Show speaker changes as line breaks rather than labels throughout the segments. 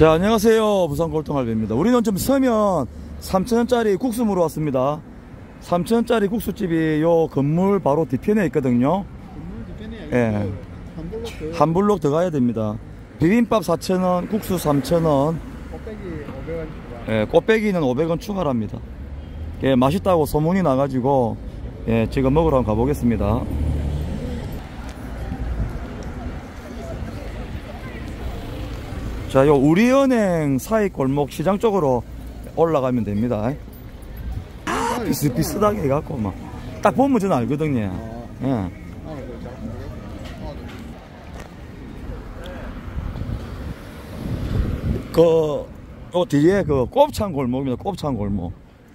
자, 안녕하세요. 부산 골동할배입니다. 우리는 좀 서면 3,000원짜리 국수 먹으러 왔습니다. 3,000원짜리 국수집이 요 건물 바로 뒤편에 있거든요.
건물 뒤편에
예. 한 블록 더 가야 됩니다. 비빔밥 4,000원, 국수 3,000원.
곱빼기 500원 추가.
예, 꽃배기는 500원 추가랍니다. 예, 맛있다고 소문이 나가지고 예, 지금 먹으러 한번 가보겠습니다. 자, 요 우리은행 사이 골목 시장 쪽으로 올라가면 됩니다. 비슷비슷하게 해갖고 막 딱 보면 저는 알거든요. 예. 요 뒤에 그 곱창 골목입니다. 곱창 골목.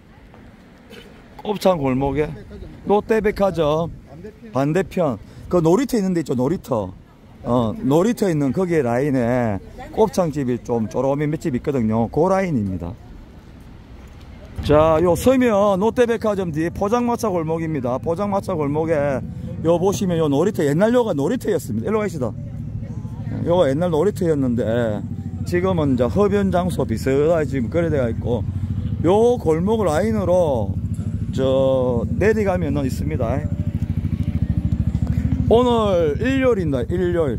곱창 골목에 롯데백화점 반대편 그 놀이터 있는 데 있죠. 놀이터. 놀이터 있는 거기에 라인에 곱창집이 좀 쪼로미 몇 집 있거든요. 그 라인입니다. 자, 요 서면 롯데백화점 뒤에 포장마차 골목입니다. 포장마차 골목에 요 보시면 요 놀이터, 옛날 요가 놀이터였습니다. 일로 가시다. 요가 옛날 놀이터였는데 지금은 이제 흡연 장소 비슷하게 지금 거래되어 있고, 요 골목 라인으로 저 내려가면은 있습니다. 오늘 일요일입니다. 일요일.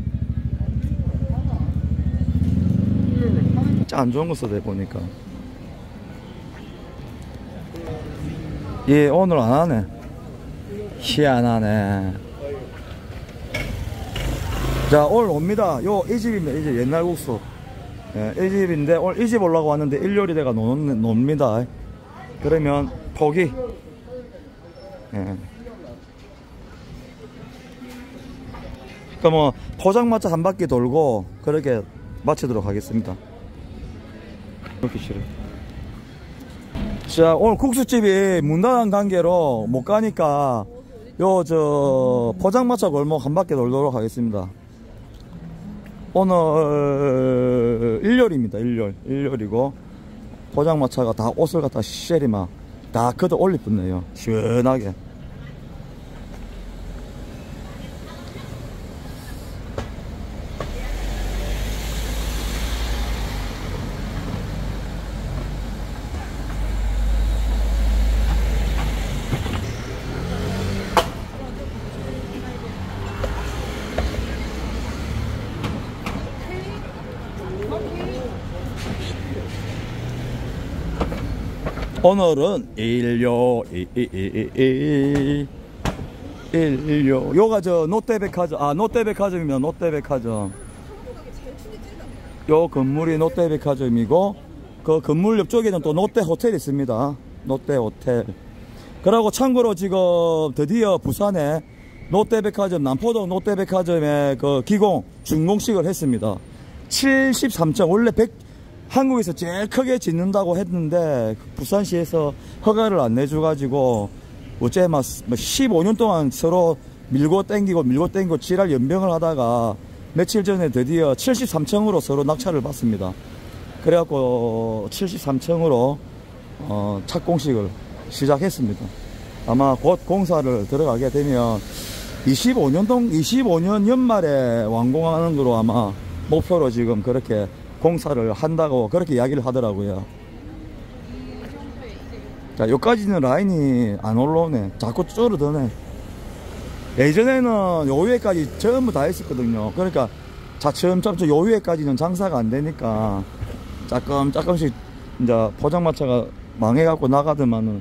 진짜 안 좋은 거 써대 보니까. 예, 오늘 안 하네. 희한하네. 자, 오늘 옵니다. 이 집입니다. 이 집 옛날 국수. 예, 이 집인데 오늘 이 집 올라가 왔는데 일요일이 돼가 놉니다. 그러면 포기. 예. 그러니까 뭐 포장마차 한 바퀴 돌고 그렇게 마치도록 하겠습니다. 이렇게 싫어. 자, 오늘 국수집이 문 닫은 관계로 못 가니까 요 포장마차 골목 한 바퀴 돌도록 하겠습니다. 오늘 일요일입니다. 일요일이고 포장마차가 다 옷을 갖다 쉐리 막 다 걷어 올릴 뿐네요. 시원하게. 오늘은 일요 요가 저 롯데백화점, 롯데백화점입니다. 롯데백화점. 요 건물이 롯데백화점이고 그 건물 옆쪽에는 또 롯데호텔이 있습니다. 롯데호텔. 그리고 참고로 지금 드디어 부산에 롯데백화점, 남포동 롯데백화점에 그 기공 준공식을 했습니다. 73층, 원래 한국에서 제일 크게 짓는다고 했는데 부산시에서 허가를 안 내줘가지고 어째 막 15년 동안 서로 밀고 땡기고 지랄 연병을 하다가 며칠 전에 드디어 73층으로 서로 낙찰을 받습니다. 그래갖고 73층으로 착공식을 시작했습니다. 아마 곧 공사를 들어가게 되면 25년 연말에 완공하는 거로 아마 목표로 지금 그렇게 공사를 한다고 그렇게 이야기를 하더라고요. 자, 여기까지는 라인이 안 올라오네. 자꾸 줄어드네. 예전에는 요 위에까지 전부 다 했었거든요. 그러니까 차츰차츰 요 위에까지는 장사가 안 되니까 조금씩 이제 포장마차가 망해갖고 나가더만은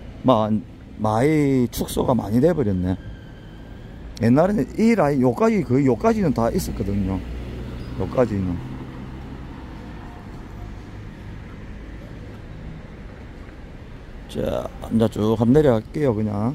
많이 축소가 많이 돼버렸네. 옛날에는 이 라인 요까지는 다 있었거든요. 요까지는. 자, 이제 쭉 한번 내려갈게요. 그냥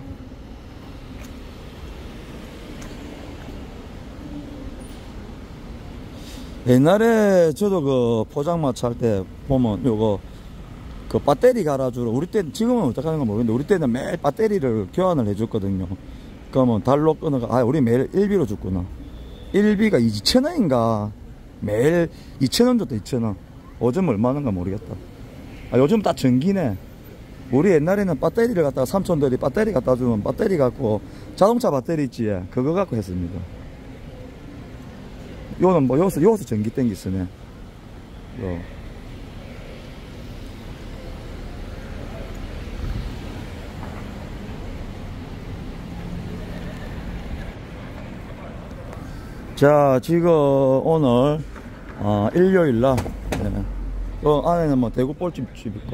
옛날에 저도 그 포장마차 할 때 보면 요거 그 배터리 갈아주러, 우리 때는 지금은 어떻게 하는가 모르겠는데 우리 때는 매일 배터리를 교환을 해줬거든요. 그러면 달로 끊어가, 우리 매일 1비로 줬구나. 1비가 2,000원인가 매일 2,000원 줬다. 2,000원. 요즘 얼마인가 모르겠다. 요즘 다 전기네. 우리 옛날에는 배터리를 갖다가 삼촌들이 배터리 갖다 주면 배터리 갖고 자동차 배터리 있지, 그거 갖고 했습니다. 요는 뭐 여기서 전기 땡기 쓰네. 자, 지금 오늘 일요일날 안에는 뭐 대구 볼집 있고,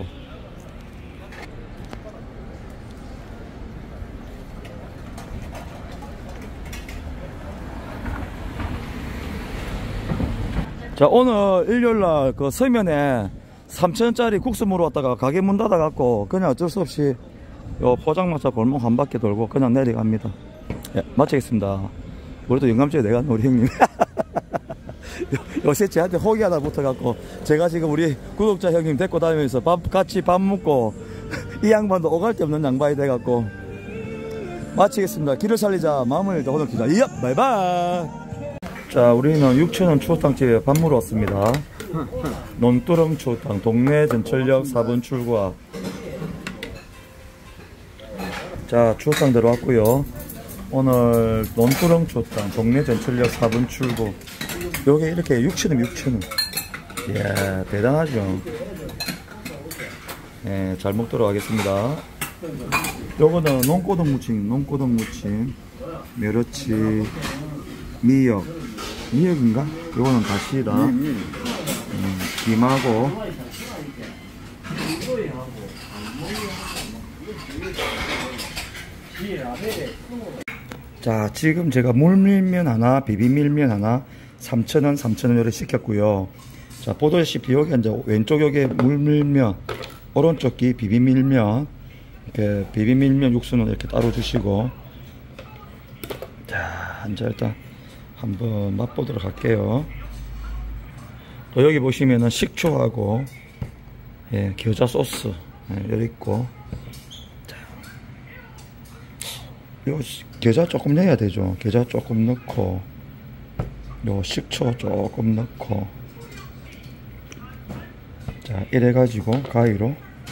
자, 오늘 일요일날 그 서면에 3,000원짜리 국수 물어 왔다가 가게 문 닫아갖고 그냥 어쩔 수 없이 요 포장마차 골목 한 바퀴 돌고 그냥 내려갑니다. 예, 마치겠습니다. 우리도 영감주에 내가 우리 형님. 요새 저한테 호기 하나 붙어갖고 제가 지금 우리 구독자 형님 데리고 다니면서 같이 밥 먹고 이 양반도 오갈 데 없는 양반이 돼갖고 마치겠습니다. 길을 살리자 마음을 더 오늘 기자. 이야 바이바이. 자, 우리는 6,000원 추어탕집에 밥 먹으러 왔습니다. 논두렁 추어탕 동네 전철역 4번 출구 앞. 자, 추어탕 들어왔고요. 오늘 논두렁 추어탕 동네 전철역 4번 출구. 요게 이렇게 6,000원 6,000원. 이야 대단하죠. 예, 잘 먹도록 하겠습니다. 요거는 논고동 무침, 멸치, 미역인가? 요거는 다시다. 김하고 자, 지금 제가 물밀면 하나, 비빔밀면 하나 3,000원, 3,000원 요리 시켰고요. 자, 보다시피 여기 이제 왼쪽 여기 물밀면, 오른쪽 기 비빔밀면, 이렇게 비빔밀면 육수는 이렇게 따로 주시고. 자, 이제 일단 한번 맛보도록 할게요. 또 여기 보시면은 식초하고, 예, 겨자 소스, 예, 여기 있고. 자, 이거 겨자 조금 넣어야 되죠. 겨자 조금 넣고, 요 식초 조금 넣고. 자, 이래가지고 가위로.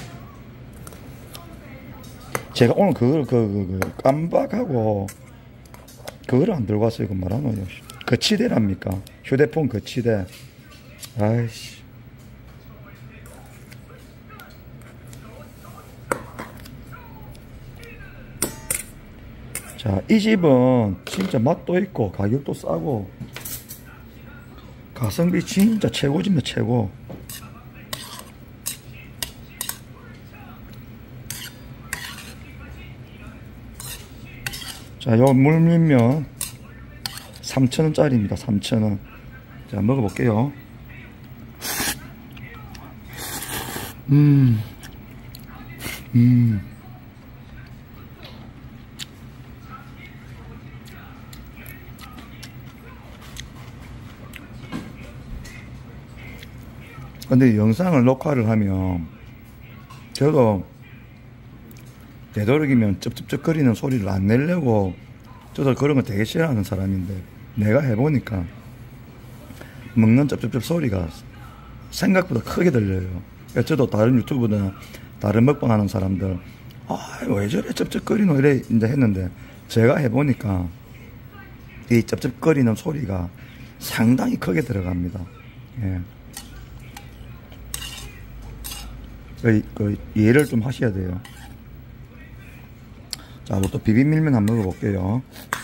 제가 오늘 그걸 깜빡하고 그걸 안 들고 왔어요. 그 말하노요. 거치대랍니까? 휴대폰 거치대. 아이씨. 자, 이 집은 진짜 맛도 있고 가격도 싸고 가성비 진짜 최고집니다. 최고. 자, 요 물밀면 3,000원짜리입니다. 3,000원. 자, 먹어볼게요. 근데 영상을 녹화를 하면 저도 되도록이면 쩝쩝거리는 소리를 안 내려고, 저도 그런 거 되게 싫어하는 사람인데 내가 해보니까 먹는 쩝쩝쩝 소리가 생각보다 크게 들려요. 저도 다른 유튜브나 다른 먹방 하는 사람들 왜 저래 쩝쩝거리노 이래 이제 했는데 제가 해보니까 이 쩝쩝거리는 소리가 상당히 크게 들어갑니다. 예. 그 이해를 좀 하셔야 돼요. 자, 또 비빔밀면 한번 먹어볼게요.